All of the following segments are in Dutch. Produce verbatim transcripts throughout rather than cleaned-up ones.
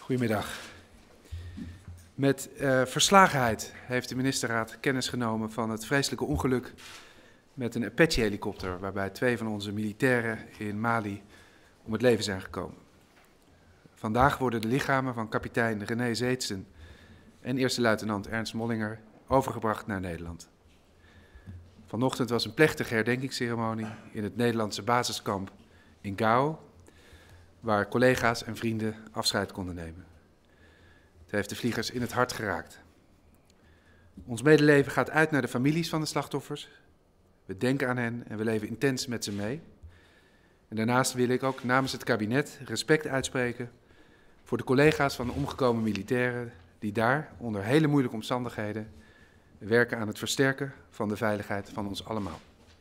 Goedemiddag. Met uh, verslagenheid heeft de ministerraad kennis genomen van het vreselijke ongeluk met een Apache-helikopter, waarbij twee van onze militairen in Mali om het leven zijn gekomen. Vandaag worden de lichamen van kapitein René Zeetsen en eerste luitenant Ernst Mollinger overgebracht naar Nederland. Vanochtend was een plechtige herdenkingsceremonie in het Nederlandse basiskamp in Gao, waar collega's en vrienden afscheid konden nemen. Het heeft de vliegers in het hart geraakt. Ons medeleven gaat uit naar de families van de slachtoffers. We denken aan hen en we leven intens met ze mee. En daarnaast wil ik ook namens het kabinet respect uitspreken voor de collega's van de omgekomen militairen die daar onder hele moeilijke omstandigheden werken aan het versterken van de veiligheid van ons allemaal.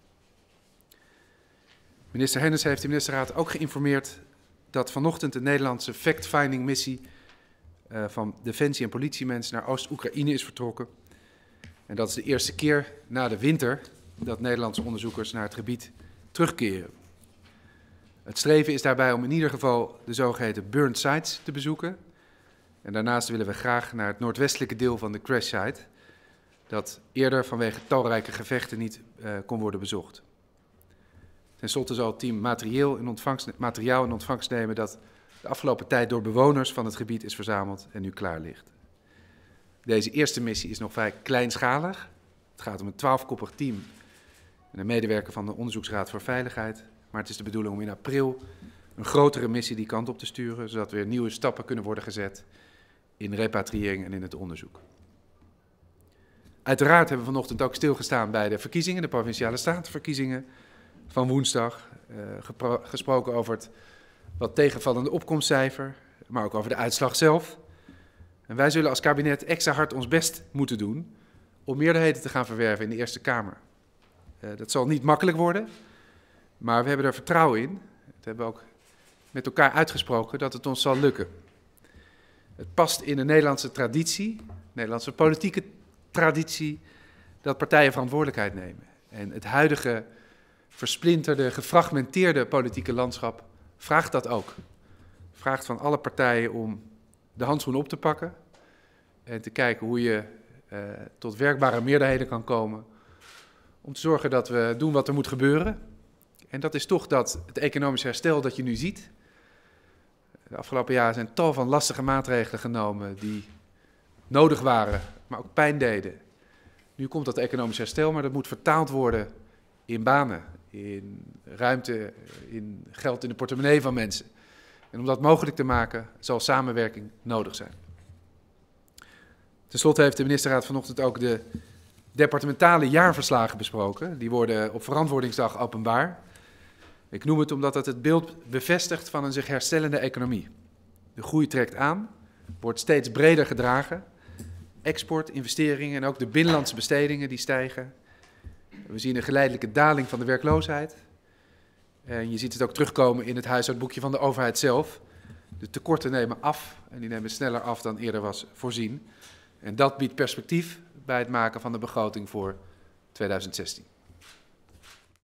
Minister Hennis heeft de ministerraad ook geïnformeerd dat vanochtend de Nederlandse fact-finding missie uh, van Defensie en politiemensen naar Oost-Oekraïne is vertrokken. En dat is de eerste keer na de winter dat Nederlandse onderzoekers naar het gebied terugkeren. Het streven is daarbij om in ieder geval de zogeheten burned sites te bezoeken. En daarnaast willen we graag naar het noordwestelijke deel van de crash site, dat eerder vanwege talrijke gevechten niet uh, kon worden bezocht. Ten slotte zal het team materieel in ontvangst, materiaal in ontvangst nemen dat de afgelopen tijd door bewoners van het gebied is verzameld en nu klaar ligt. Deze eerste missie is nog vrij kleinschalig. Het gaat om een twaalfkoppig team en een medewerker van de Onderzoeksraad voor Veiligheid. Maar het is de bedoeling om in april een grotere missie die kant op te sturen, zodat weer nieuwe stappen kunnen worden gezet in repatriëring en in het onderzoek. Uiteraard hebben we vanochtend ook stilgestaan bij de verkiezingen, de Provinciale Statenverkiezingen van woensdag. Uh, gesproken over het wat tegenvallende opkomstcijfer, maar ook over de uitslag zelf. En wij zullen als kabinet extra hard ons best moeten doen om meerderheden te gaan verwerven in de Eerste Kamer. Uh, dat zal niet makkelijk worden, maar we hebben er vertrouwen in. Dat hebben we ook met elkaar uitgesproken dat het ons zal lukken. Het past in de Nederlandse traditie, de Nederlandse politieke traditie, dat partijen verantwoordelijkheid nemen. En het huidige versplinterde, gefragmenteerde politieke landschap vraagt dat ook. Vraagt van alle partijen om de handschoen op te pakken en te kijken hoe je uh, tot werkbare meerderheden kan komen. Om te zorgen dat we doen wat er moet gebeuren. En dat is toch dat het economisch herstel dat je nu ziet. De afgelopen jaren zijn tal van lastige maatregelen genomen die nodig waren, maar ook pijn deden. Nu komt dat economisch herstel, maar dat moet vertaald worden in banen, in ruimte, in geld in de portemonnee van mensen. En om dat mogelijk te maken, zal samenwerking nodig zijn. Ten slotte heeft de ministerraad vanochtend ook de departementale jaarverslagen besproken. Die worden op verantwoordingsdag openbaar. Ik noem het omdat het het beeld bevestigt van een zich herstellende economie. De groei trekt aan, wordt steeds breder gedragen. Export, investeringen en ook de binnenlandse bestedingen die stijgen. We zien een geleidelijke daling van de werkloosheid. En je ziet het ook terugkomen in het huishoudboekje van de overheid zelf. De tekorten nemen af en die nemen sneller af dan eerder was voorzien. En dat biedt perspectief bij het maken van de begroting voor tweeduizend zestien.